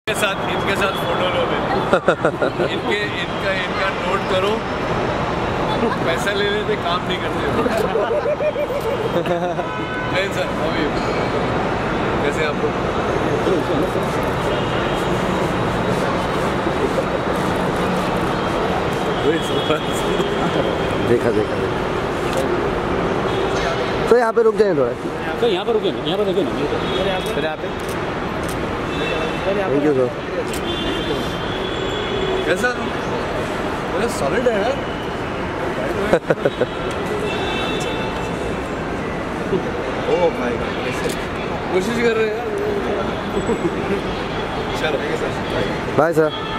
इनके साथ फोटो लो मेरे। इनका नोट करो, पैसा ले लेते काम नहीं करते। नहीं सर, अभी कैसे आप लोग? देखा तो यहाँ पे रुक जाए थोड़ा। तो यहाँ पर रुके ना, यहाँ पर रुके ना। फिर यहाँ पे थैंक यू सर। कैसा सॉलिड है यार। ओह माय गॉड, कोशिश कर रहे हैं यार। चलो बाय सर।